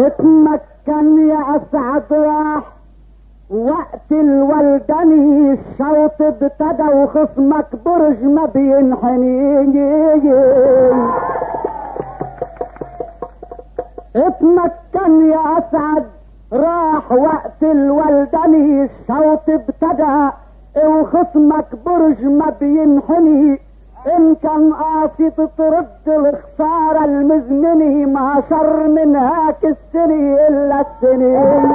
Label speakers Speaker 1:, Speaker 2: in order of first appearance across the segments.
Speaker 1: اتمكن يا اسعد راح وقت الولدني الشوط ابتدى وخصمك برج ما بينحني. اتمكن يا اسعد راح وقت الولدني الشوط ابتدى وخصمك برج ما بينحني. ان كان قاصد ترد الخسارة المزمني ما شر من هاك السني الا السنين.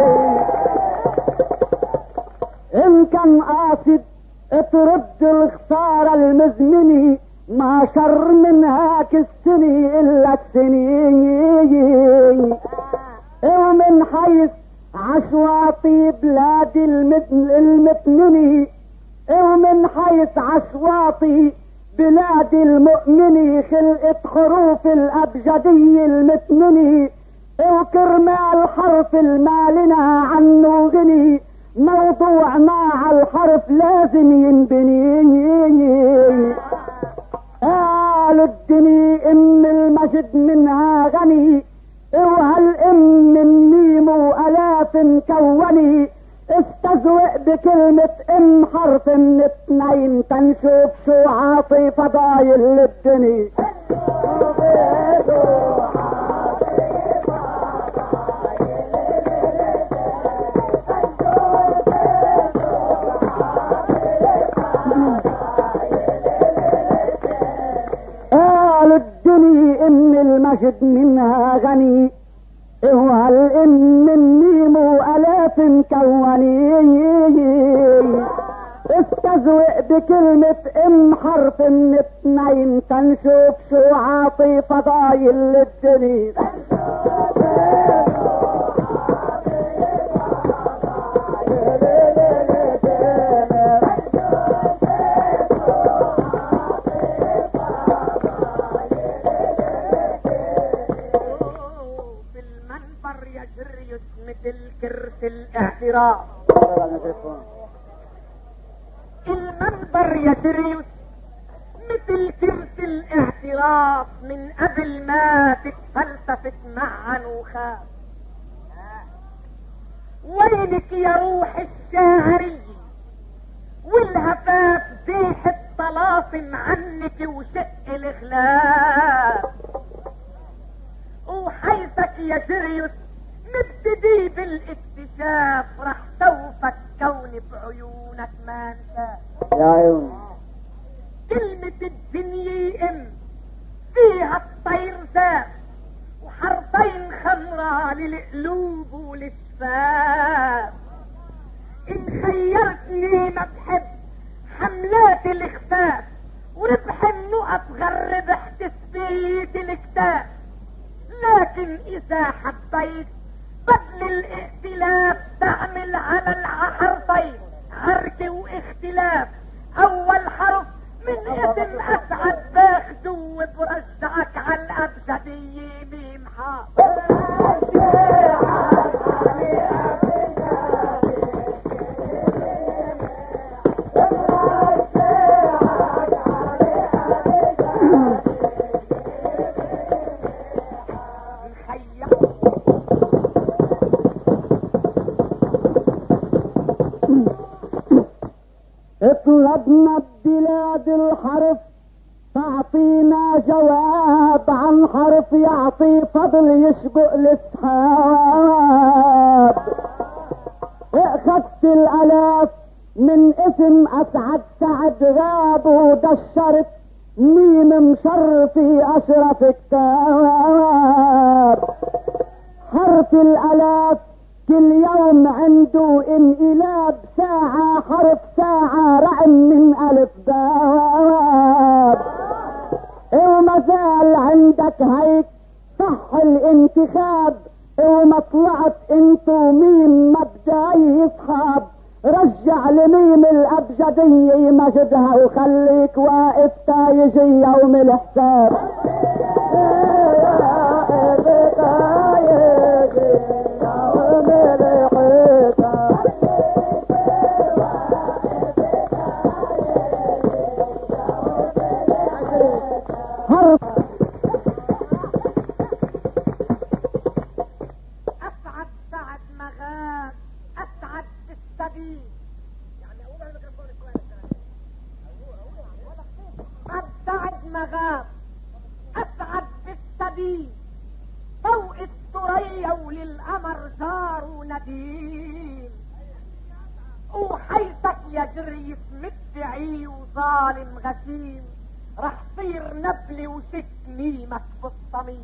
Speaker 1: ان كان قاصد ترد الخسارة المزمني ما شر من هاك السني الا السنين. ومن حيث عشواطي بلاد المتمني ومن حيث عشواطي بلاد المؤمني خلقت حروف الابجدي المتمني وكرمال حرف المالنا عنه غني موضوعنا على الحرف لازم ينبني. قالوا الدني ام المجد منها غني وهالام من ميم والاف كوني استزوق بكلمة ام حرف من اتنين تنشوف شو عاطي فضايل للدني. قالوا الدني ام المجد منها غني وهالام من ميم والاف كوني استزوق بكلمة ام حرف من اتنين تنشوف شو عاطي فضايل للدني.
Speaker 2: كرس الاعتراف المنبر يا سيريوس مثل كرس الاعتراف من قبل ما تتفلسف تمعن وخاف. وينك يا روح الشاعرية والهفاف زيح الطلاسم عنك وشق الخلاف. وحيثك يا سيريوس نبتدي بالاكتشاف رح توفك كوني بعيونك ما انساك
Speaker 1: يا عيون.
Speaker 2: كلمة الدنيا ام فيها الطير زاد وحرفين خمرة للقلوب وللشفاف. ان خيرتني ما بحب حملات الاخفاف وربح النقط غير ربح تثبيت الكتاب. لكن اذا حبيت بدل الائتلاف تعمل على الحرفين عركة واختلاف. اول حرف من اسم اسعد باخده وبرجعك على الابجدية ميم حاضر.
Speaker 1: اطلبنا ببلاد الحرف تعطينا جواب عن حرف يعطي فضل يشبق السحاب. اخذت الالاف من اسم اسعد سعد غاب ودشرت ميم مشرفي اشرف كتاب. حرف الالاف كل يوم عنده انقلاب ساعة حرف ساعة رعم من الف باب. وما زال عندك هيك صح الانتخاب وما طلعت انتو ميم مبدأ يصحاب. رجع لميم الابجدية مجدها وخليك واقف تا يجي يوم الحساب.
Speaker 2: الحكيم رح صير نبلي وتتميمك بالصميم.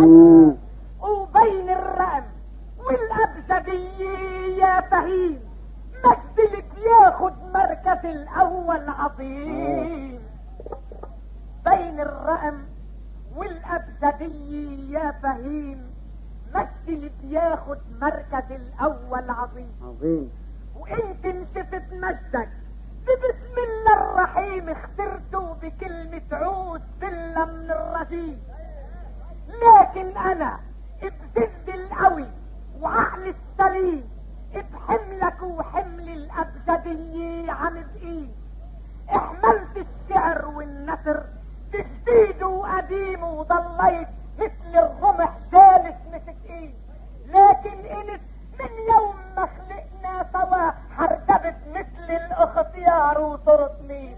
Speaker 2: وبين الرقم والابجدية يا فهيم مجدلك ياخد مركز الاول عظيم. بين الرقم والابجدية يا فهيم مجدلك ياخد مركز الاول عظيم. وانت انشفت مجدك بسم الله الرحيم اخترته بكلمة عود سلة من الرجيم. لكن انا بزد القوي وعقل السليم بحملك وحمل الابجدية عن ثقيل. احملت الشعر والنثر بجديد وقديم وضليت مثل الرمح جالس متقيل. لكن انت من يوم ما خلقنا سوا حركبت مثل الاختيار وصرت مين.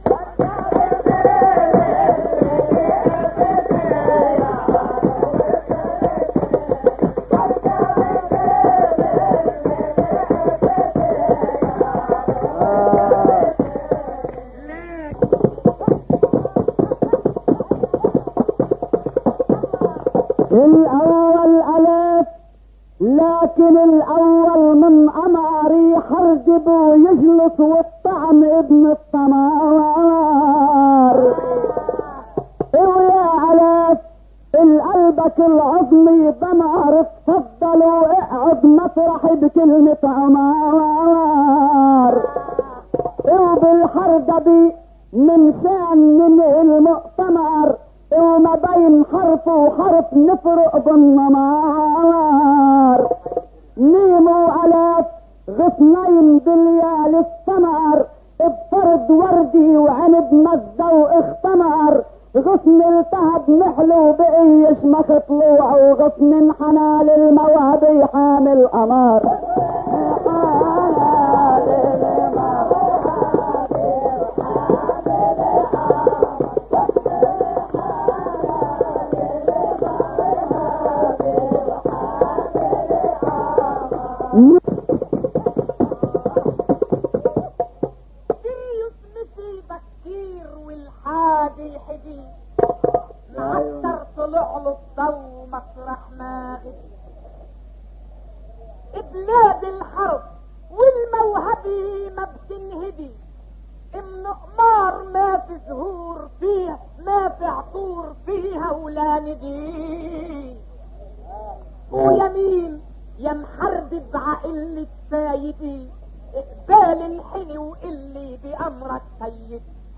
Speaker 1: الاول الف لكن الاول من امر يحرجب ويجلس والطعم ابن الطمار. ويا الف القلبك العظمي ضمار تفضلوا اقعد مطرحي بكلمة عمار. وبالحرجبي من شان من المؤتمر وما بين حرف وحرف نفرق بالنمار. نيموا الاف غصنين باليال الثمر بفرد وردي وعنب مزة واختمر. غصن التهب نحلو بقيش مخ طلوع وغصن انحنى للمواد حامل قمر.
Speaker 2: يصمتي بكير والحادي حديد معطر طلع له الضو مطرح ما غدي. بلاد الحرب والموهبة ما بتنهدي. من قمار ما في زهور فيها ما في عطور فيها ولا ندي. ويمين يا محرد بعقلة سايدي اقبال انحني وقلي بأمرك سيدي.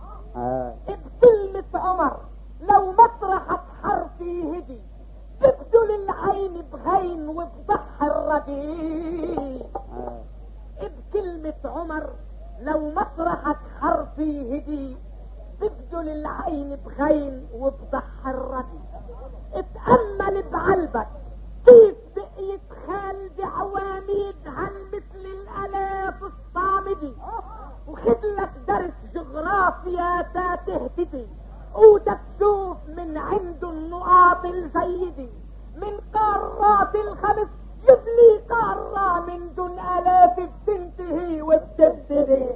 Speaker 2: بكلمة عمر لو مطرحك حرفي هدي تبدل العين بغين وبضح الردي. بكلمة عمر لو مطرحك حرفي هدي تبدل العين بغين وبضح الردي. اتأمل بعلبك كيف بقيت خالد عواميد هالمثل الالاف الصامدي. وخدلك درس جغرافيا تهتدي ودك تشوف من عنده النقاط الجيدة. من قارات الخمس جبلي قارة من دون الاف بتنتهي وبتبتدي.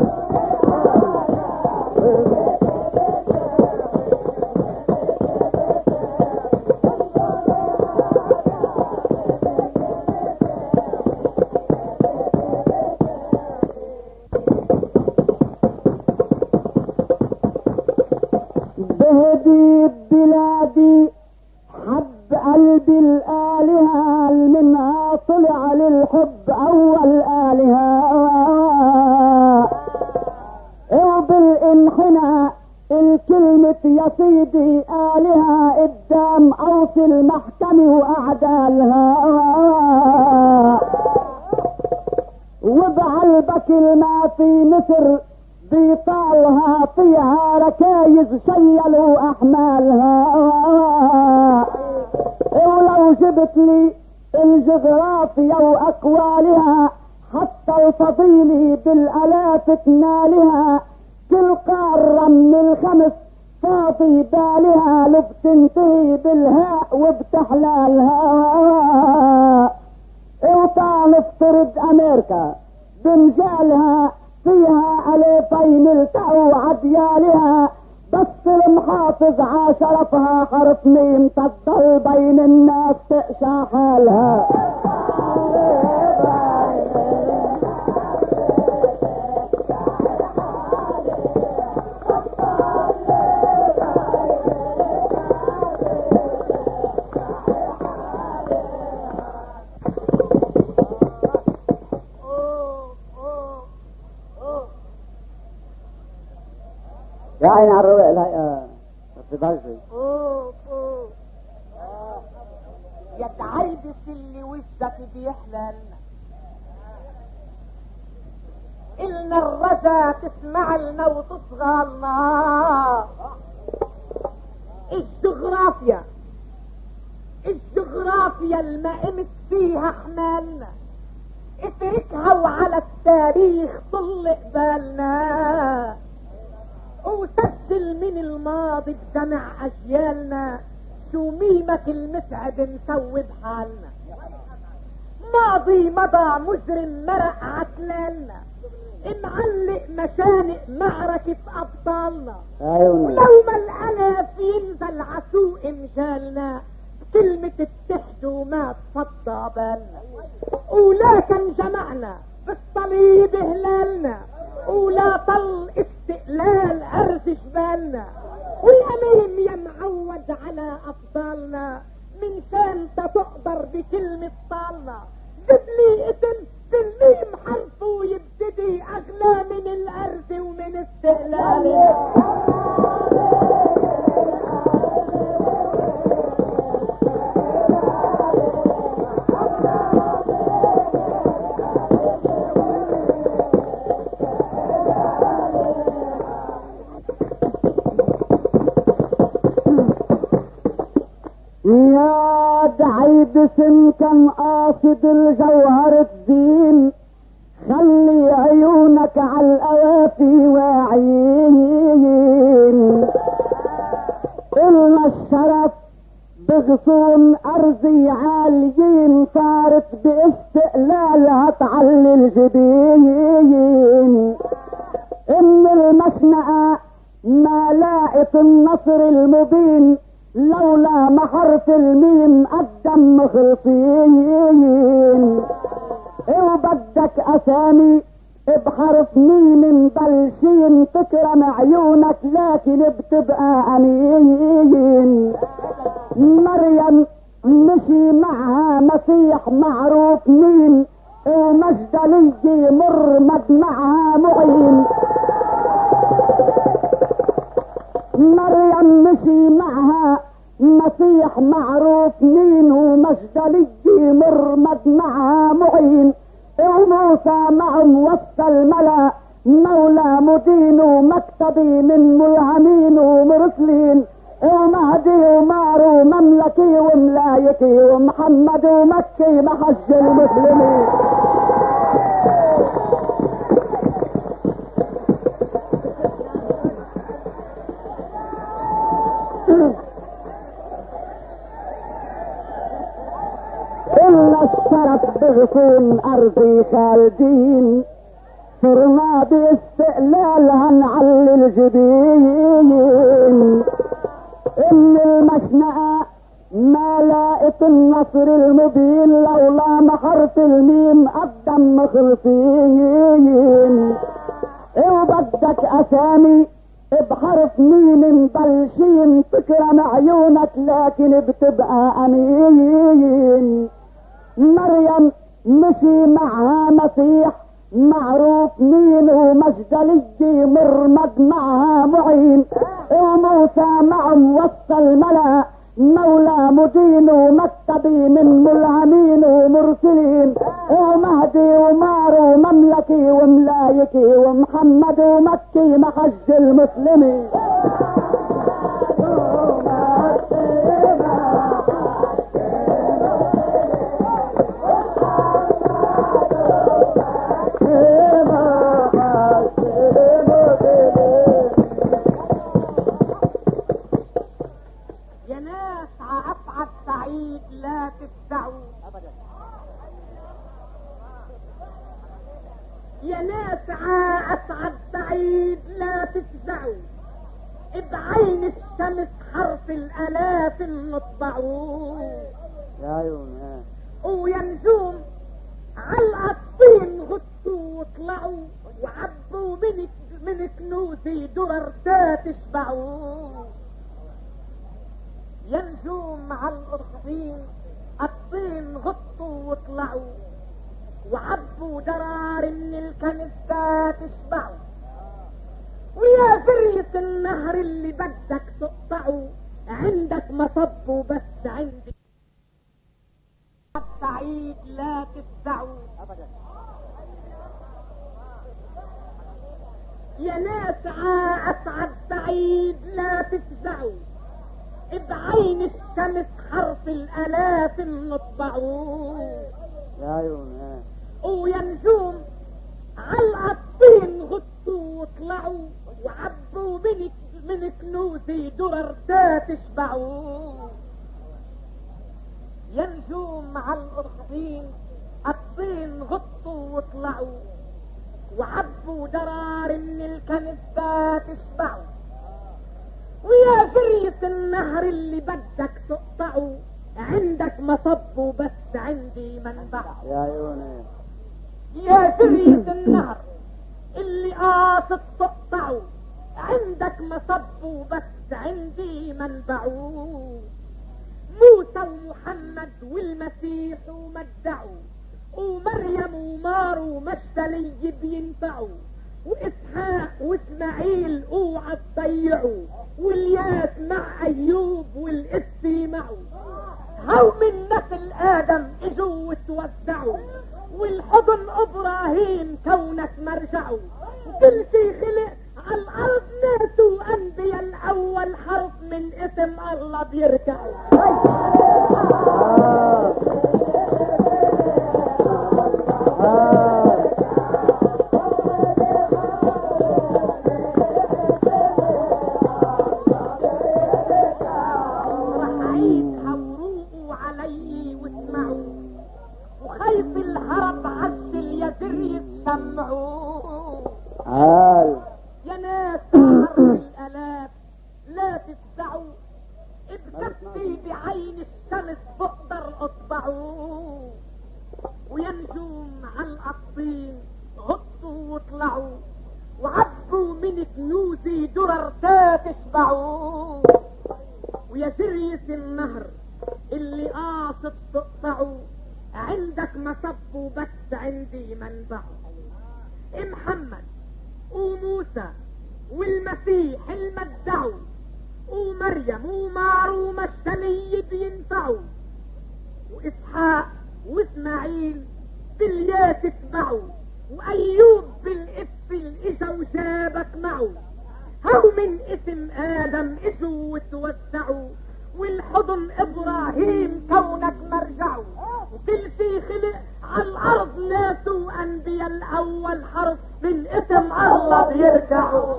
Speaker 1: بهدي بلادي حب قلبي الآلهة منها طلع للحب أول آلهة. وبالانحناء الكلمة يا سيدي آلهة قدام أوصي المحكمة وأعدالها. وبعلبك الما في مصر بيطالها فيها ركايز شيلوا احمالها. ولو جبت لي الجغرافيا واقوالها حتى الفضيلي بالالاف تنالها. كل قارة من الخمس فاضي بالها لو بتنتهي بالهاء وبتحلالها. وتعال افترض امريكا بمجالها فيها الفين التقوا عديالها تحافظ على شرفها حرف ميم تفضل بين الناس تقشع حالها. يا عيني على الرواق. لا تفضلش
Speaker 2: يا تعيبس اللي وشك بيحللنا إلنا الرجا تسمع لنا وتصغى لنا. الجغرافيا الما قمت فيها حمالنا اتركها وعلى التاريخ طل قبالنا وسجل من الماضي بجمع اجيالنا شو ميمك المتعب نسوي بحالنا. ماضي مضى مجرم مرق عتلالنا معلق مشانق معركة ابطالنا. ولو ما الالف ينزل عسوق مجالنا كلمة اتحدوا ما تفضى بالنا. ولكن جمعنا بالصليب هلالنا ولا طل استقلال عرس جبالنا. والاميم يا معود على افضالنا من شان تقدر بكلمة طالنا. جبلي اسم بالميم حرفه يبتدي اغلى من العرس ومن استقلالنا.
Speaker 1: يا دعيب سم كان قاصد الجوهر الدين خلي عيونك على الأوافي واعيين. إلنا الشرف بغصون أرضي عاليين صارت باستقلالها تعلي الجبين. إن المشنقة ما لاقت النصر المبين لولا ما حرف الميم قدم مخلصين. وبدك اسامي بحرف ميم مبلشين تكرم عيونك لكن بتبقى امين. مريم مشي معها مسيح معروف مين ومجدلي مرمد معها معين. مريم مشي معها مسيح معروف مين ومجدلي مرمد معها معين. وموسى معهم وسط الملا مولى مدين ومكتبي من ملهمين ومرسلين. ومهدي ومارو مملكي وملايكي ومحمد ومكي محج المسلمين. إلا الشرف بغصون أرضي خالدين صرنا باستقلالها نعلي الجبين. إن المشنقة ما لاقت النصر المبين لولا ما حرف الميم قدم مخلصين. وبدك أسامي بحرف ميم مبلشين تكرم عيونك لكن بتبقى أمين. مريم مشي معها مسيح معروف مين ومجدلي مرمد معها معين. وموسى معهم وسط الملا مولى مدين ومكتبي من ملهمين ومرسلين. ومهدي ومارو مملكي وملايكي ومحمد ومكي محج المسلمين.
Speaker 2: يا ناس عأسعد سعيد لا تفزعوا. يا ناس عأسعد سعيد لا تفزعوا. بعين الشمس حرف الالاف نطبعوا
Speaker 1: يا عيون
Speaker 2: ويا نجوم على الطين غطوا واطلعوا وعبوا من كنوزي درر تشبعوا يا نجوم على الطين الطين غطوا واطلعوا وعبوا درار من الكنزات تشبعوا ويا فرية النهر اللي بدك تقطعوا عندك مصب بس عندي السعيد لا تفزعوا ابدا يا ناس اسعد سعيد لا تفزعوا بعين الشمس حرف الالاف نطبعوا
Speaker 1: يا عيون
Speaker 2: ويا نجوم على الطين غطوا واطلعوا وعبوا من كنوزي درر تشبعوا يا نجوم على الطين الطين غطوا واطلعوا وعبوا درار من الكنزات تشبعوا ويا فرية النهر اللي بدك تقطعوا عندك مصب بس عندي منبع
Speaker 1: يا عيون
Speaker 2: يا فرية النهر اللي قاصد تقطعوا عندك مصب بس عندي منبع موسى ومحمد والمسيح ومدعوا ومريم ومار ومشتلي بينفعوا واسحاق واسماعيل اوعى تضيعوا والياس مع ايوب والاسي معه هو من نسل ادم اجوا وتوزعوا والحضن ابراهيم كونك مرجعوا وكل شي خلق على الارض ناس وانبياء الاول حرف من اسم الله بيركعوا وخيط الهرب عش اليسر يتسمعوا يا ناس حرف الالاف لا تفزعوا ابتسي بعين الشمس بقدر اطبعوا ويا نجوم على الطين غطوا واطلعوا وعبوا من كنوزي درر تشبعوا ويا سرية النهر اللي قاصد تقطعوا عندك مصب بس عندي منبع محمد وموسى والمسيح المدعوا ومريم ومار ومشتلي بينفعوا واسحاق واسماعيل بالياس اتبعوا وايوب بالاسل اجا وجابك معه هو من اسم ادم اجوا وتوزعوا والحضن ابراهيم كونك مرجعوا وكل شي خلق على الارض ناس وانبياء الاول حرف من اسم الله بيرجعوا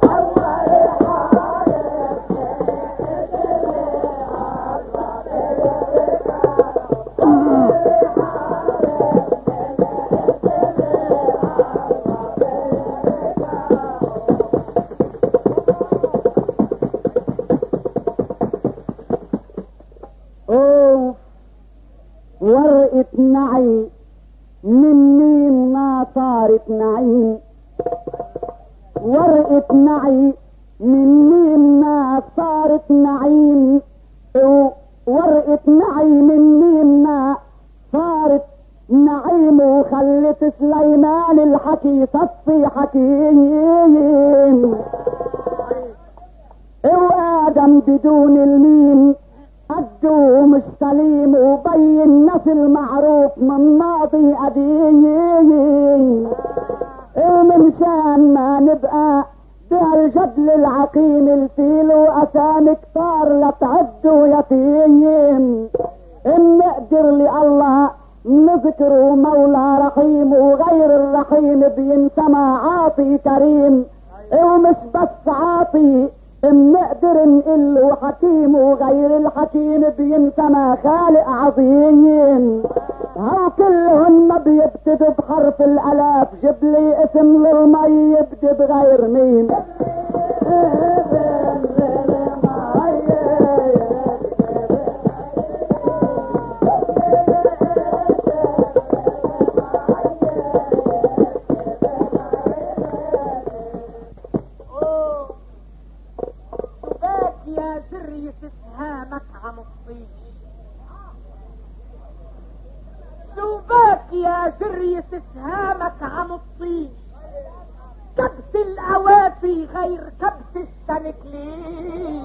Speaker 1: ورقة نعي من مين ما صارت نعيم ورقة نعي من مين ما صارت نعيم ورقة نعي من مين ما صارت نعيم وخلت سليمان الحكي صفي حكيم وآدم بدون الميم قده مش سليم وبين نسل معروف من ماضي قديم ومن شان ما نبقى بهالجبل العقيم الفيل واسامي كتار لا تعدوا يتيم ان نقدر لله نذكره مولى رحيم وغير الرحيم بينسمى عاطي كريم ومش بس عاطي ان نقدر نقله حكيم وغير الحكيم بينسمى خالق عظيم هو كلهم ما بيبتدوا بحرف الالاف جيب لي اسم للمي يبدي بغير ميم
Speaker 2: جرية سهامك عم تطيش. شوفك يا جرية سهامك عم تطيش. كبس الأوافي غير كبس الشنكليش.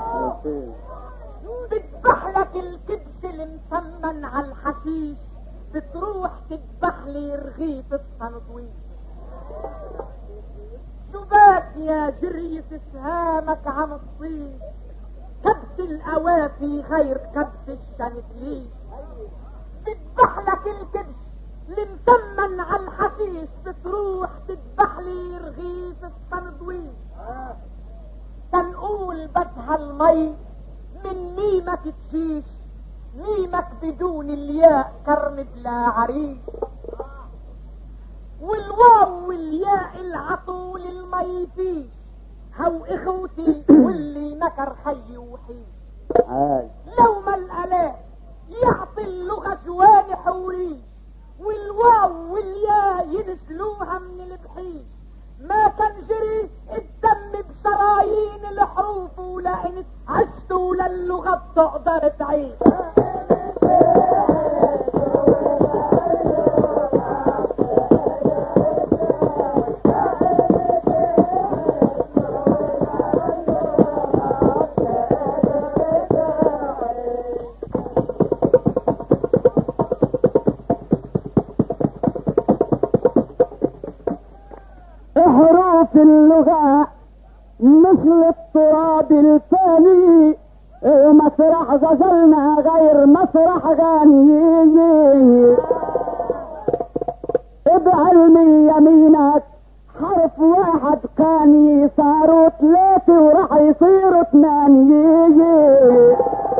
Speaker 2: بتذبح لك الكبش المسمن على الحشيش، بتروح تذبح لي رغيف الصندويش. شوفك يا جرية سهامك عم تطيش. كبس الأوافي غير كبس الشنكليش. بتذبح لك الكبش المسمن على الحشيش، بتروح تذبح لي رغيف الصندويش. تنقول بدها المي من ميمك تشيش، ميمك بدون الياء كرم بلا عريش. والواو والياء العطول المي فيش، هو اخوتي واللي نكر خي وحيش. لو ما الالاف يعطي اللغة جوان حوريش، والواو والياء ينسلوها من البحيش. ما كان جري الدم بشرايين الحروف، ولئن عشتوا للغة بتقدر تعيش.
Speaker 1: حروف اللغة مثل التراب الثاني، مسرح غزلنا غير مسرح غني. بعلمي يمينك حرف واحد كان صاروا 3 وراح يصيروا 8.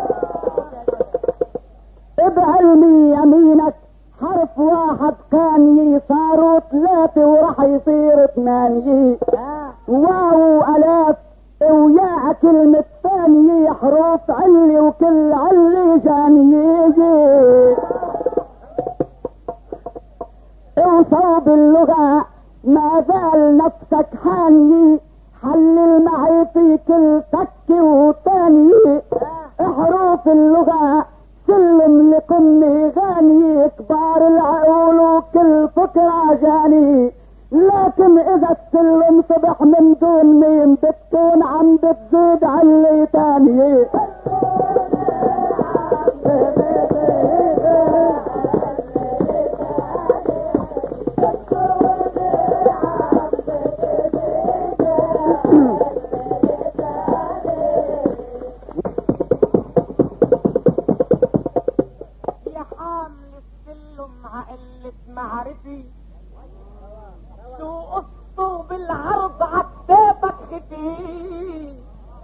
Speaker 1: بعلمي يمينك حرف واحد كان صاروا 3 وراح يصير 8. واو الاف ويا كلمة ثانية حروف علي وكل علي جانية. وصوب اللغة ما زال نفسك حاني، حلل معي في كل تك وثاني. حروف اللغة سلم لكم غاني، كبار العقول وكل فكرة جاني. لكن اذا السلم صبح من دون ميم بتكون عم بتزيد علي تاني.
Speaker 2: يا حامل السلم عقلة معرفي، شو قصته بالعرض عبابك خفي.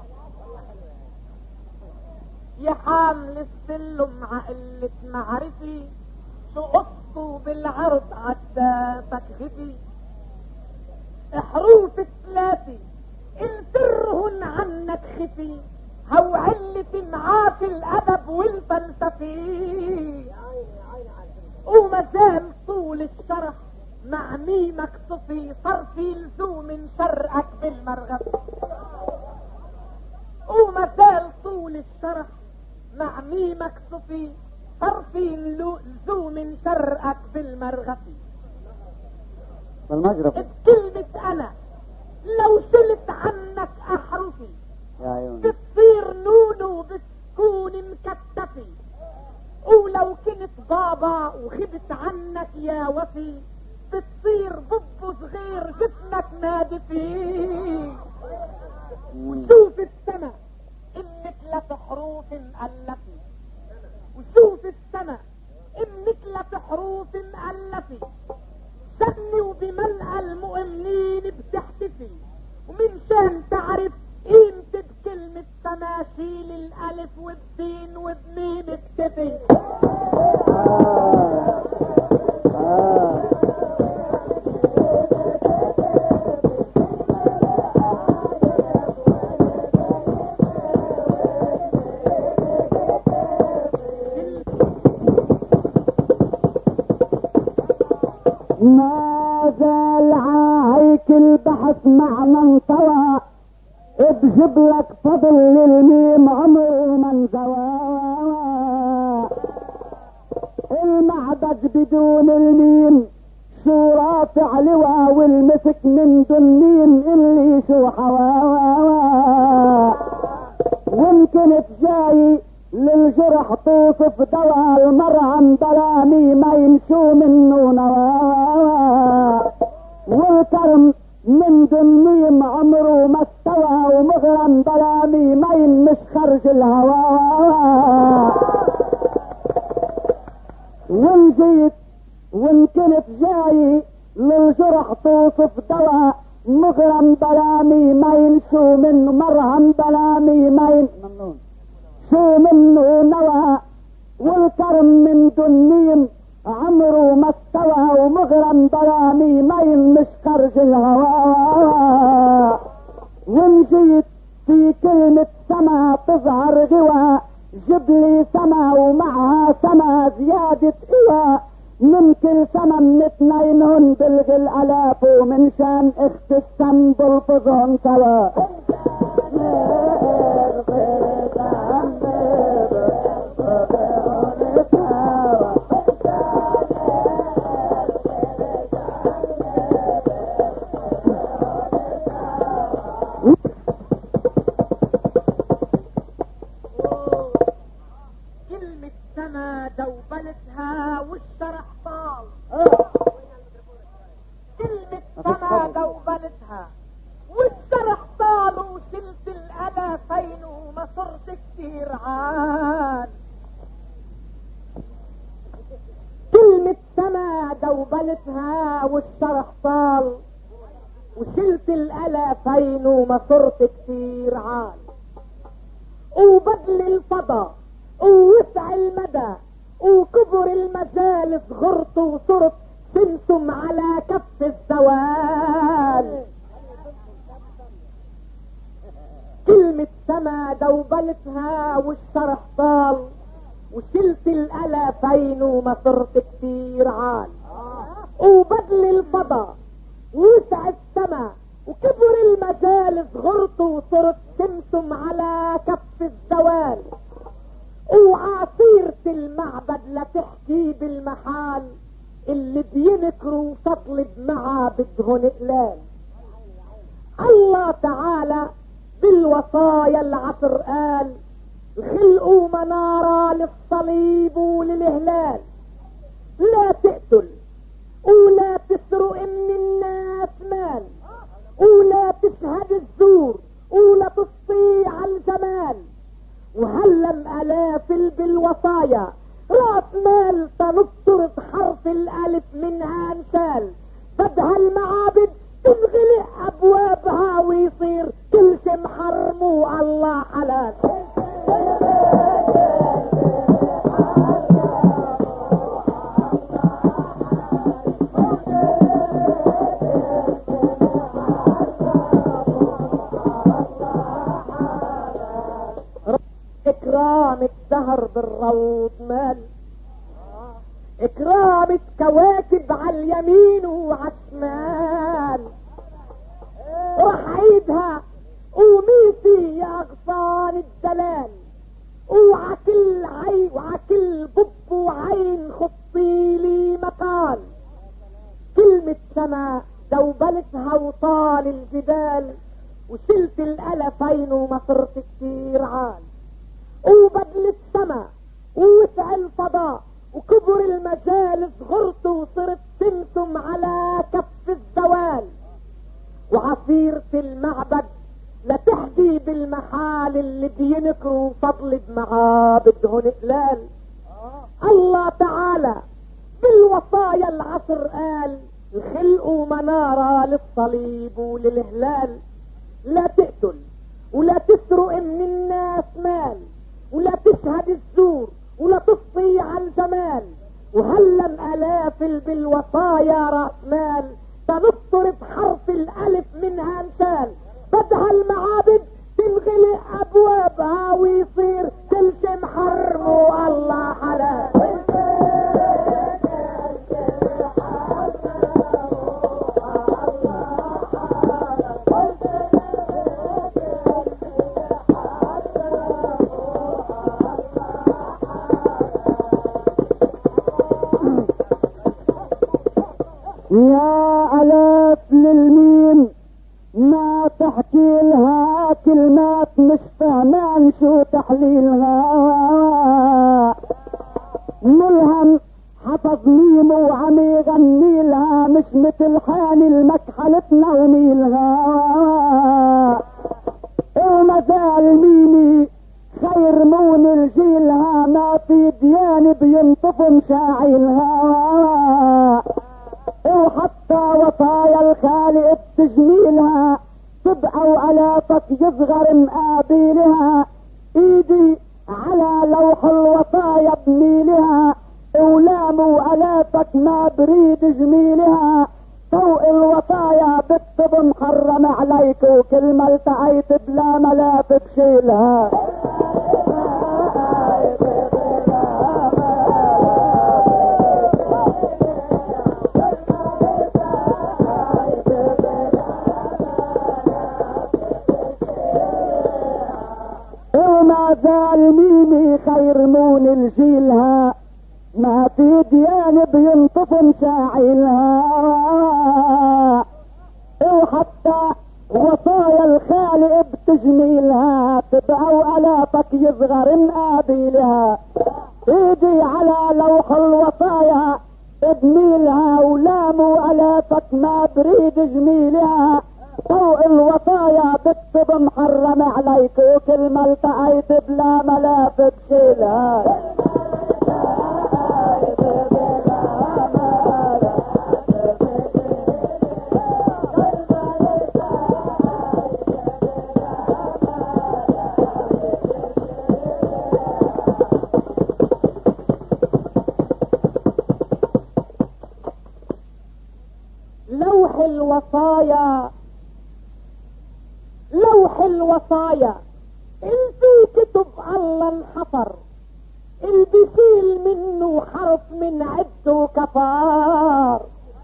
Speaker 2: يا حامل السلم عقلة معرفي، شو قصته بالعرض عبابك خفي. حروف 3 انسرهن عنك خفي، هو علة معاك الادب والفلسفي. ومازال طول الشرح مع ميمك صفي، صرفي لزوم شرقك بالمرغب. ومازال طول الشرح مع ميمك صفي، صرفي لزوم شرقك بالمرغب. بكلمة انا لو شلت عنك احرفي، بتصير نون وبتكون مكتفي. ولو كنت بابا وغبت عنك يا وفي، بتصير ضب صغير جسمك نادفي. وشوف السما انك 3 حروف مؤلفي، وشوف السما انك 3 حروف مؤلفي. شني وبملأ المؤمنين بتحتفي، ومن شان تعرف قيمة بكلمة تماثيل الالف وبسين وبميم بتفي.
Speaker 1: ما زال عايك البحث معنى انطوى، بجيب لك فضل للميم عمره ما انزوى. المعبد بدون الميم شو رافع لواء والمسك من دون ميم اللي شو حوا. ويمكن تجاي للجرح توصف دواء المرهم بلا ميم يمشوا منه نوا. والكرم من دون ميم عمره ما استوى ومغرم بلا ميم مش خرج الهوا. ونجيت وان كنت جاي للجرح توصف دواء مغرم بلا ميمين شو منه مرهم بلا ميمين شو منه نوى. والكرم من دون ميم عمره ما استوى ومغرم بلا ميمين مش خرج الهوا. ونجيت في كلمة سما تظهر غوى جبلي سما ومعها سما زيادة قوى من كل سما من اثنينهن بلغي الالاف ومن شان اخت السم بلفظهن سوا.
Speaker 2: دوبلتها والشرح طال. كلمة سما دوبلتها والشرح طال وشلت الألفين وما صرت كتير عاد. كلمة سما دوبلتها والشرح طال وشلت الألفين وما صرت كتير عاد. وبدل الفضا ووسع المدى وكبر المجال صغرت وصرت سمسم على كف الزوال. كلمة سما دوبلتها والشرح طال وشلت الألفين وما صرت كتير عال. وبدل الفضا ووسع السما وكبر المجال صغرت وصرت سمسم على كف الزوال. وعصيرة المعبد لا تحكي بالمحال اللي بينكروا تطلب معها بدهن اقلال. الله تعالى بالوصايا العشر قال خلقوا منارة للصليب وللهلال. لا تقتل ولا تسرق من الناس مال ولا تشهد الزور ولا تستطيع الجمال. وهلم الاف بالوصايا راس مال تنصرف حرف الالف منها انشال. بدها المعابد تنغلق ابوابها ويصير كل شي محرم والله حلال. اكرام الدهر بالروض مال. اكرام كواكب على اليمين وعلى الشمال. راح عيدها وميتي يا اغصان الدلال. وعكل عين وعكل بب وعين خطي لي مقال. كلمة سما دوبلتها وطال الجبال وشلت الالفين وما صرت كتير عال. وبدل السما ووسع الفضاء وكبر المجال صغرت وصرت سمسم على كف الزوال. وعصيرة المعبد لا تحكي بالمحال اللي بينكروا فضل بمعابدهن اقلال. الله تعالى بالوصايا العشر قال خلقوا منارة للصليب وللهلال. لا تقتل ولا تسرق من الناس مال ولا تشهد الزور ولا تستطيع الجمال. وهلم الاف بالوصايا راس مال تنصر بحرف الالف منها انشال. بدها المعابد تنغلق ابوابها ويصير كل شي محرم والله حلال.
Speaker 1: يا ألاف للميم ما تحكي لها كلمات مش فاهمان شو تحليلها. ملهم حفظ ميم وعم يغني لها مش مثل حان المكحلتنا وميلها. وما زال ميمي خير مون الجيلها ما في ديان بينطف مشاعلها. وحتى وصايا الخالق بتجميلها تبقى وألافك يصغر مقابلها. ايدي على لوح الوصايا بميلها ولام وألافك ما بريد جميلها. فوق الوصايا بكتب محرم عليك وكل ما التقيت بلا ملاف بشيلها. وما زال ميمي خير مون الجيلها ما في ديان بينطف مشاعلها. وحتى وصايا الخالق بتجميلها تبقى وألافك يصغر مقابلها. ايدي على لوح الوصايا بميلها ولام وألافك ما بريد جميلها. فوق الوصايا بكتب محرم عليك وكل ما التقيت بلا ملاف بشيلها.
Speaker 2: لوح الوصايا لوح الوصايا اللي في كتب الله انحفر اللي بيشيل منه حرف من عده كفار.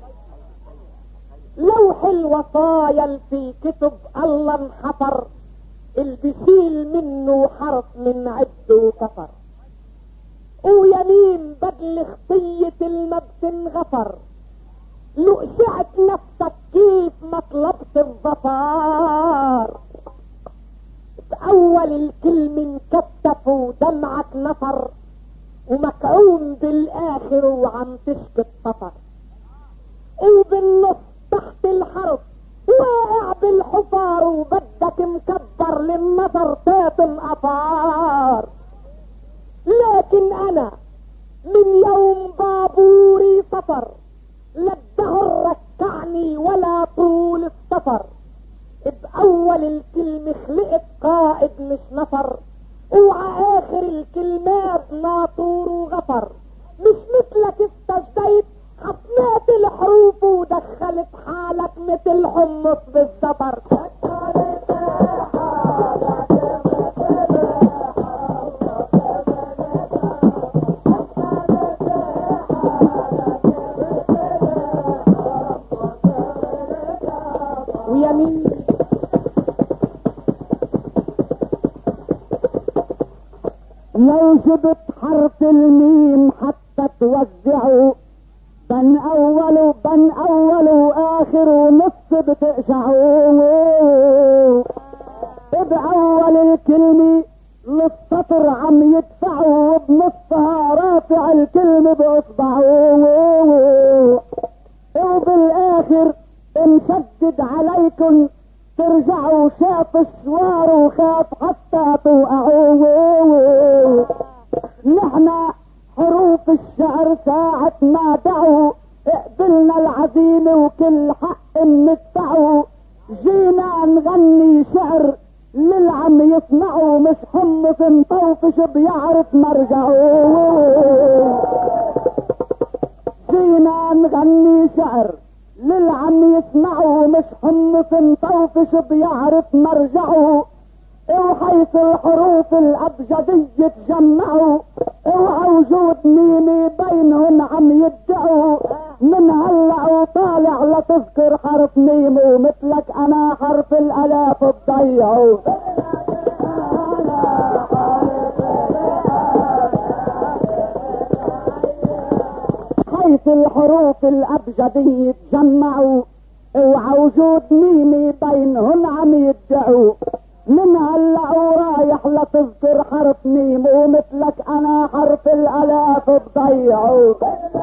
Speaker 2: لوح الوصايا اللي في كتب الله انحفر اللي بيشيل منه حرف من عده كفر. ويمين بدل خطية الما بتنغفر لقشعت نفسك كيف ما طلبت الظفار. بأول الكلمة مكتف ودمعك نفر ومكعوم بالآخر وعم تشكي الطفر. وبالنص تحت الحرف واقع بالحفار وبدك مكبر للنظر تات الأفار. لكن أنا من يوم بابوري سفر لا الدهر ركعني ولا طول السفر. بأول الكلمة خلقت قائد مش نفر وعلى آخر الكلمات ناطور وغفر. مش مثلك استجديت حطيت الحروف ودخلت حالك مثل حمص بالزفر. ويمين
Speaker 1: لو جبت حرف الميم حتى توزعه بن اول واخر ونص بتقشعه. باول الكلمة للسطر عم يدفعه وبنصها رافع الكلمة باصبعه. وبالاخر مشدد عليكم ترجعوا شاف الشوار وخاف حتى توقعوا. نحنا حروف الشعر ساعة ما دعوا قبلنا العزيمة وكل حق ندفعه. جينا نغني شعر للعم يسمعوا مش حمص مطوفش بيعرف مرجعه. جينا نغني شعر للعم يسمعوا مش حمص مطوفش بيعرف مرجعه. وحيث الحروف الابجدية تجمعوا وعوجود ميمي بينهم عم يدعوا. من هلع وطالع لا تذكر حرف ميم ومثلك انا حرف الالاف بضيعوا. حيث الحروف في الابجدي يتجمعوا، اوعى وجود ميمي بينهم عم يدعوا. من هلا ورايح لا تذكر حرف ميم، ومثلك انا حرف الالاف بضيعوا.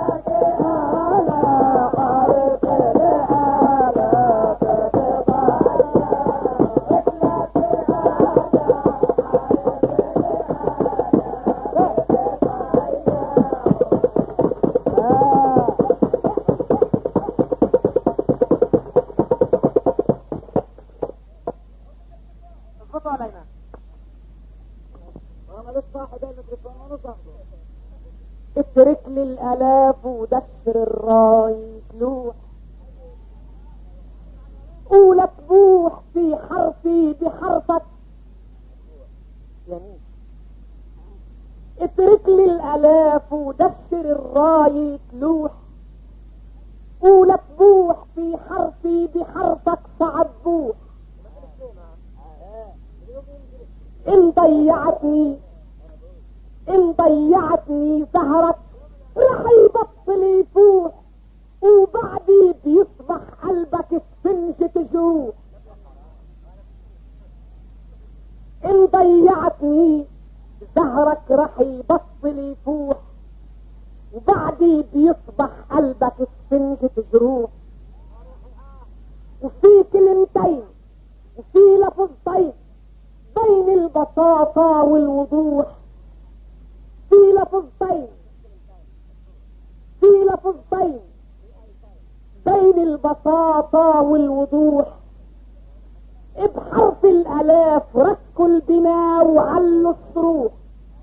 Speaker 2: اترك لي الالاف ودشر الراي تلوح، قول تبوح في حرفي بحرفك يعني. اترك لي الالاف ودشر الراي تلوح، قول تبوح في حرفي بحرفك صعب بوح. ان ضيعتني سهرك رح يبطل يفوح، وبعدي بيصبح قلبك السنج تجوح. ان ضيعتني سهرك رح يبطل يفوح، وبعدي بيصبح قلبك السنج تجروح. وفي كلمتين وفي لفظتين بين البساطة والوضوح، في لفظتين بين البساطة والوضوح. بحرف الالاف ركوا البناء وعلوا الصروح.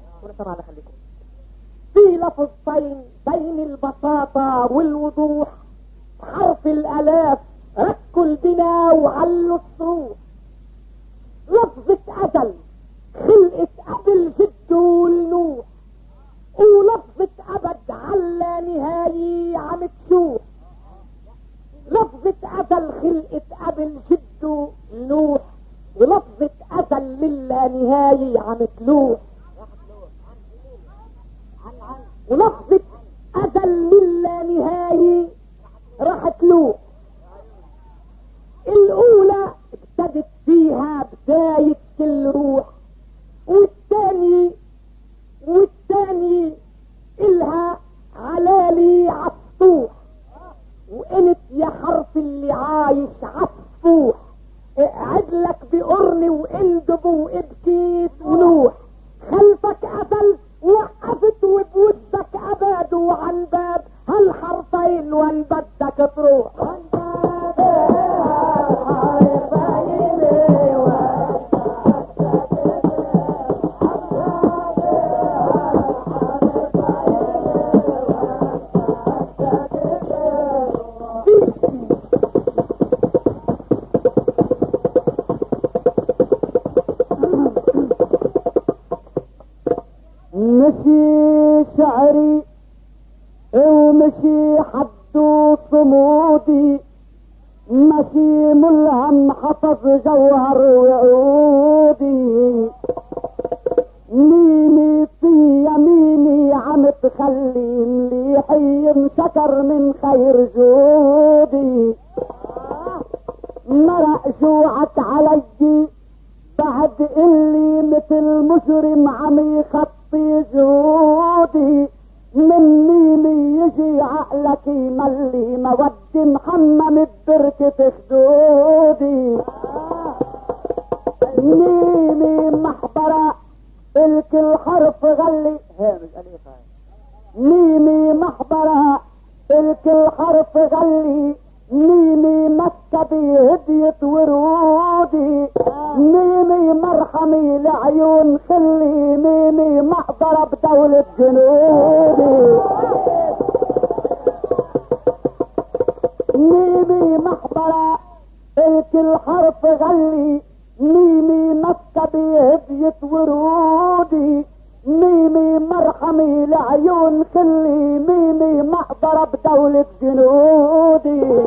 Speaker 2: في لفظتين بين البساطة والوضوح، بحرف الالاف ركوا البناء وعلوا الصروح. لفظة أزل خلقت قبل جد والنوح، ولفظة أبد على نهاية عم تشوح. لفظة أزل خلقت قبل جد ونوح، ولفظة أزل للا نهاية عم تلوح. ولفظة أزل للا نهاية راح تلوح. الأولى ابتدت فيها بداية كل روح، والثاني إلها علالي عالسطوح. وانت يا حرف اللي عايش عالسفوح، اقعد لك بقرن واندب وابكيت ونوح. خلفك أزل وقفت وبوشك أباد، وعن باب هالحرفين وان بدك تروح.
Speaker 1: مشي شعري ومشي حد صمودي، مشي ملهم حفظ جوهر وعودي. ميمي في يميني عم تخلي مليحي انشكر من خير جودي. مرق جوعك علي بعد اللي مثل مجرم عم يخطي جودي. من ميمي يجي عقلك يملي مودي محمم ببركة خدودي. ميمي محبرة الكل حرف غلي، ميمي محبرة الكل حرف غلي. ميمي مكة بهدية ورودي، ميمي مرحمي لعيون خلي. ميمي محضرة بدولة جنودي، ميمي محضرة الكل حرف غلي. ميمي مكة بهدية ورودي، ميمي مرحمي لعيون خلي. ميمي محضرة بدولة جنودي.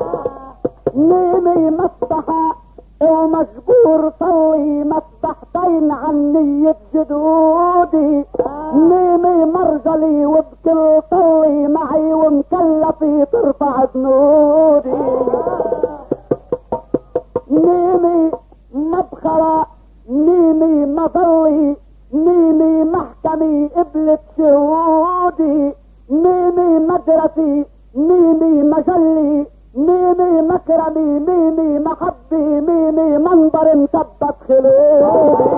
Speaker 1: ميمي مسبحة ومجبور صلي مسبحتين عن نية جدودي. ميمي مرجلي وبكل صلي معي ومكلفي طر ترفع ذنودي. ميمي مبخرة، ميمي مظلي، ميمي محكمي قبلة شهودي، ميمي مدرسي، ميمي مجلي، ميمي مكرمي، ميمي محبي، ميمي منظر مثبت خلودي.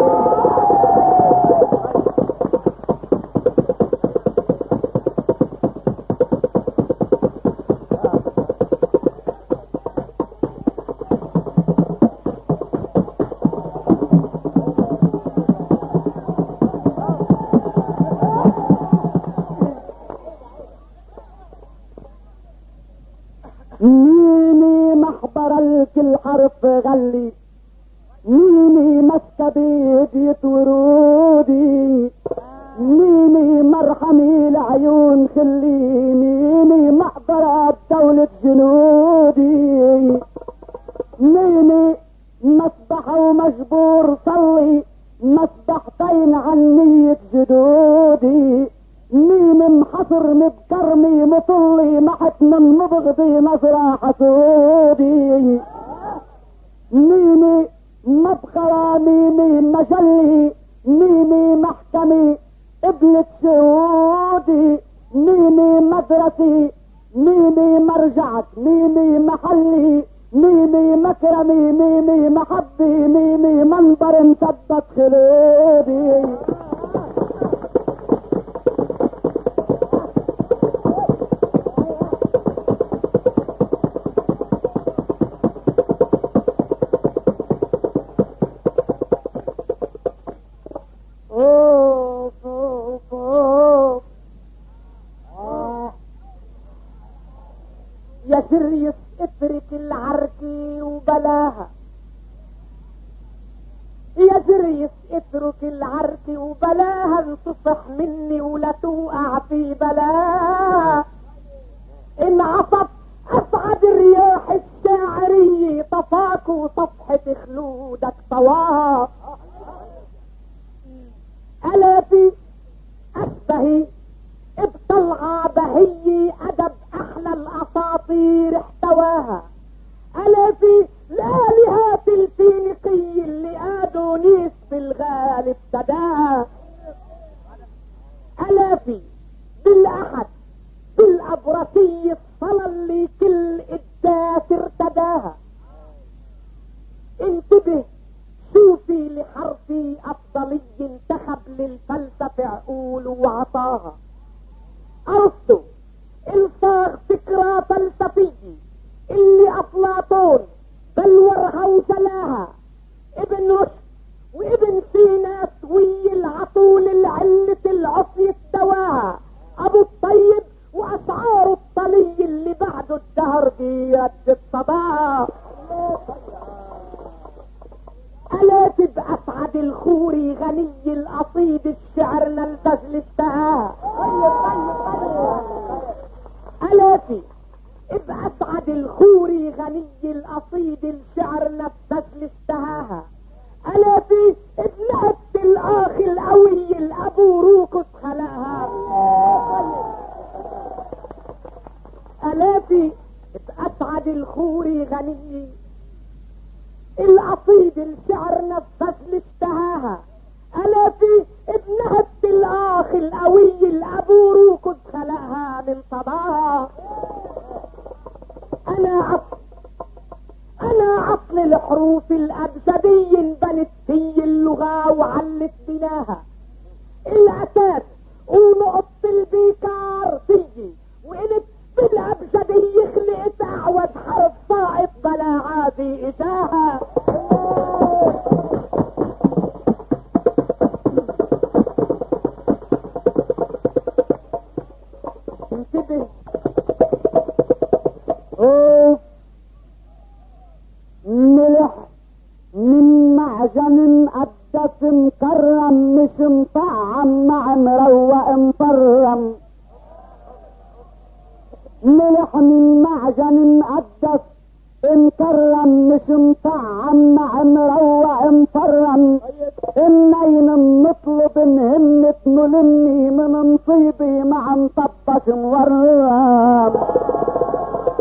Speaker 1: ميمي محضر الكل حرف غلي، ميمي مسكة بيدية ورودي، ميمي مرحمي لعيون خلي، ميمي محضرة دولة جنودي، ميمي مسبح ومجبور صلي، مسبحتين عن نية جدودي، ميم محصر مبكرمي مطلي محت من مبغضي نظرة حسودي، ميمي مبخرة، ميمي مجلي، ميمي محكمي قبلة شهودي، ميمي مدرسي، ميمي مرجعك، ميمي محلي، ميمي مكرمي، ميمي محبي، ميمي منبر مثبت خلودي.
Speaker 2: يا سريس اترك العركي وبلاها، يا سريس اترك العركي وبلاها، انصفح مني ولا توقع في بلاها. ان عصب اسعد الرياح الشاعرية طفاك وصفحة خلودك طواها. الافي اشبهي بطلعة بهية ادب احلى الاساطير احتواها. الافي الالهات الفينيقية اللي ادونيس بالغالب ابتداها. الافي بالاحد بالابرصية الصلاة اللي كل قداس ارتداها. انتبه شوفي لحرفي افضلي انتخب للفلسفة عقول وعطاها. ارسطو الصاغ فكرة فلسفية اللي افلاطون بلورها وتلاها. ابن رشد وابن سينا سوي العطول العلة العصي الدواها. ابو الطيب واشعار الطلي اللي بعده الدهر بيد الصباح. الاتي باسعد الخوري غني القصيد الشعر للفجل اشتهاها. الاتي باسعد الخوري غني القصيد الشعر للفجل اشتهاها. الاتي بلعبت الاخ القوي الابو روكس خلقها. الاتي باسعد الخوري غني القصيد الشعر نفس اشتهاها. الافي ابنها الاخ القوي الابو روكس خلقها من صباها. انا اصل الحروف الابجدي انبنت في اللغة وعلت بناها. الاساس ونقط البيكار تيجي وقلت بالابجدي خلقت اعوج حرف صائب بلا عادي اجاها. انتبه ملح من معجن قدس مكرم مش مطعم مع مروق مفرم. ملح من معجن مقدس مكرم مش مطعم مع مروق مفرم. انين نطلب نهمت نلمي من نصيبي مع مطبش مورم.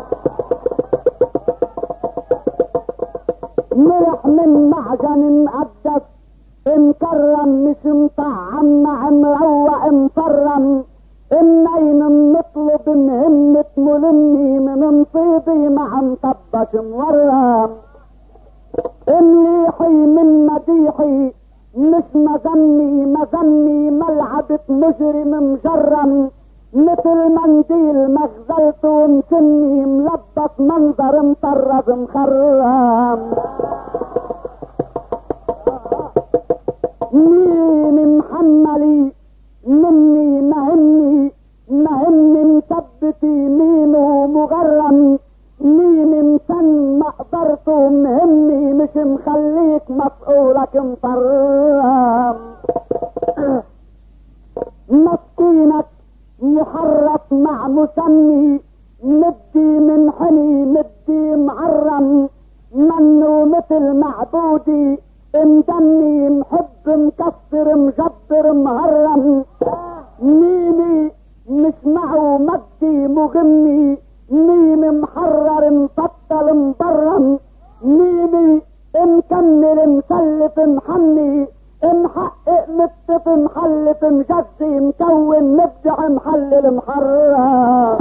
Speaker 1: مفرم، منين نطلب مهمة ملمي من نصيدي مع مطبش مورم. مليحي من مديحي مش مغني ملعبة مجرم مجرم، مثل منديل مغزلت ومسني ملبس منظر مطرز مخرم. مين محملي مني مهمي مثبتي مينه مغرم، مين مسن مقدرته مهمي مش مخليك مسؤولك مفرم. مسكينك محرف مع مسمي، مدي من حني مدي معرم، منه مثل معبودي مدمي محب مكسر مجبر مهرم. ميمي مش معه مدي مغمي، ميمي محرر مفضل مبرم، ميمي مكمل مسلف محمي، محقق متف محلف مجزي مكون مبدع محلل محرر.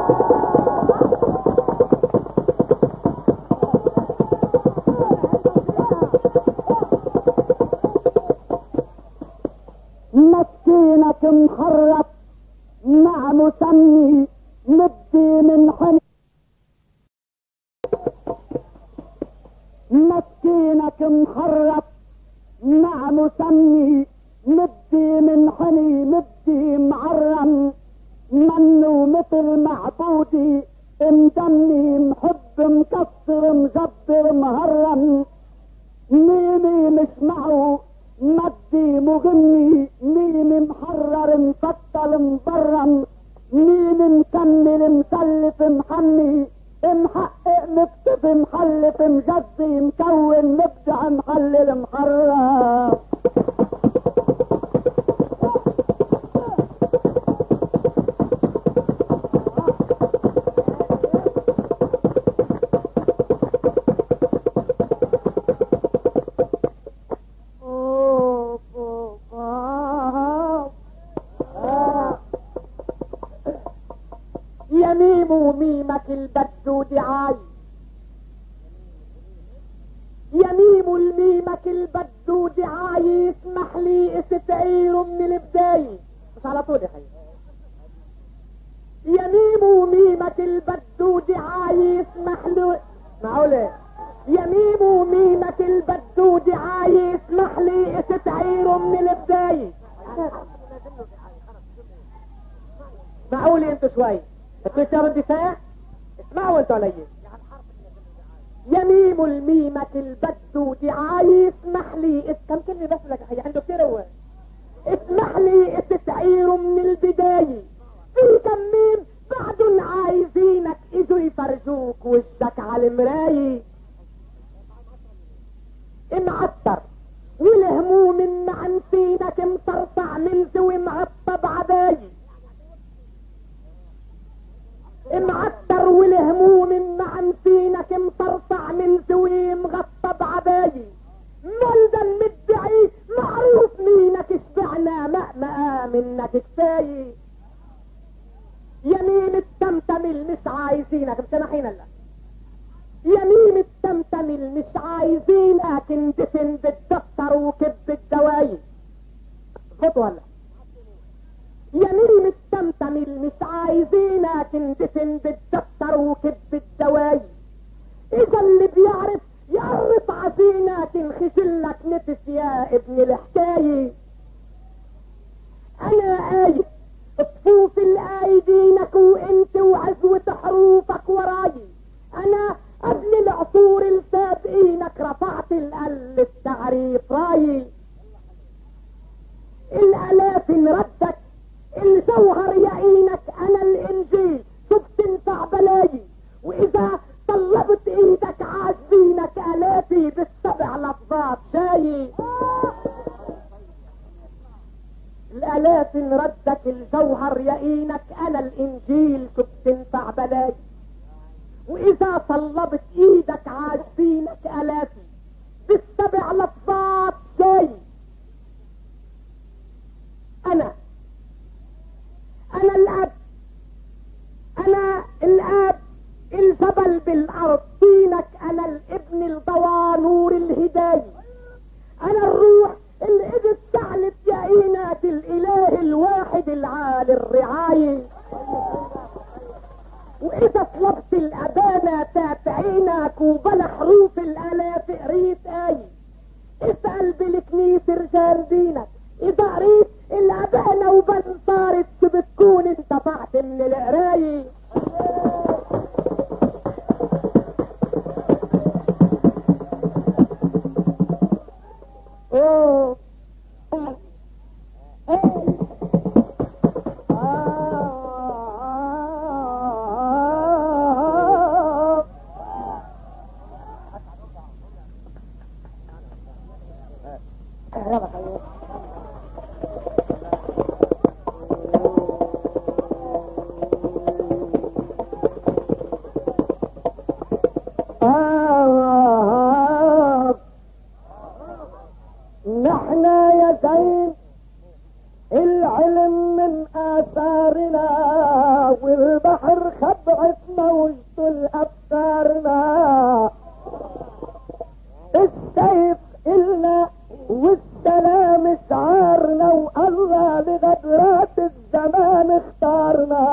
Speaker 1: مسكينك محرف مع مسمي مدي من حني، مسكينك محرف مع مسمي مدي من حني مدي معرم، منه مثل معبودي مدمي محب مكسر مجبر مهرم. ميمي مش معه مدي مغني، ميمي محرر مفضل مبرم، ميمي مكمل مسلف محمي، محقق مكتف محلف مجزي مكون مبدع محلل محرم.
Speaker 2: يميم ميمك البدو دعاي، يميم الميمك البدو دعاي، اسمح لي استعير من البداية مش على طول يا خي. يميم ميمك البدو دعاي، اسمح لي معقولة يميم ميمك البدو دعاي، اسمح لي استعير من البداية. معقولة انتوا شوي انتوا شاب الدفاع اسمعوا انتوا علي. يميم الميمك البدو دعاي، اسمح لي كم كلمة بس لك هي عنده كتير هو. اسمح لي استعير من البداية، في كم ميم بعدن عايزينك اجوا يفرجوك وشك على المراية. معطر والهموم ان عنسينك مطرطع من زوي معطب عباية، معطر والهموم ان عنسينك مطرطع من زوي مغطى بعباية. ملدن مدعي معروف مينك شبعنا مأمأة منك كفاية. يمين التمتمل مش عايزينك مسامحين الله، يمين التمتمل مش عايزينك اندفن بالدفتر وكب الدواية. خطوة الله. يمين التمتمل مش عايزينك اندفن بالدفتر وكب الدواية. اذا اللي بيعرف يعرف عزينك انخشلك نفس يا ابن الحكاية. انا آية طفوف الايدينك وانت وعزوة حروفك وراي. انا قبل العصور السابقينك رفعت القل التعريف راي. الالاف ردك الجوهر يعينك انا الانجيل شفت انفع بلاي. واذا طلبت ايدك عاجبينك الافي بالسبع لفظات شاي. الالاف ردك الجوهر يعينك انا الانجيل شفت تنفع بلاي. واذا طلبت ايدك عاجبينك الافي بالسبع لفظات شاي. انا سيد العالي الرعاية. واذا طلبت الابانة تات عينك وبلا حروف الالاف قريت اي. اسأل بالكنيسة رجال دينك اذا قريت الابانة وبل صارت بتكون انتفعت من القراية.
Speaker 1: نحنا يا زين العلم من آثارنا والبحر خبعت موجة الأبصارنا. السيف إلنا والسلام شعارنا والله لغدرات الزمان اختارنا.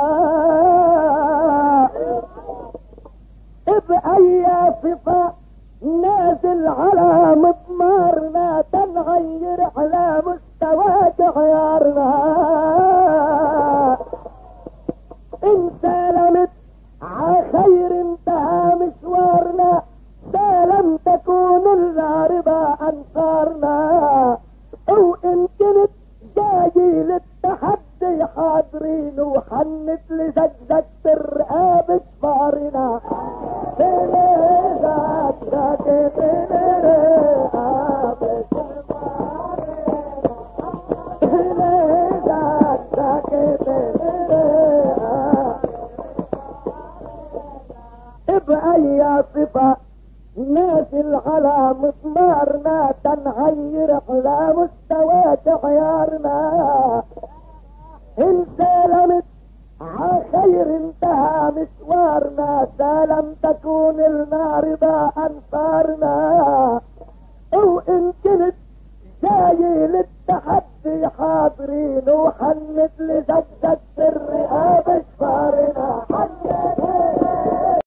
Speaker 1: بأي صفة نازل على مضمارنا تنغير على مستوى عيارنا. ان سلمت عخير انتهى مشوارنا سلم تكون الغاربة انصارنا. وان كنت جاي للتحدي حاضرين وحنت لزجزجة الرقاب شفارنا. بأي صفة نازل على مسمارنا تنغير على مستوى عيارنا. ان سلمت عخير انتهى مشوارنا سلم تكون الناربة انصارنا. وان كنت جاي للتحدي حاضرين وحنت لزجزجة الرقاب شفارنا.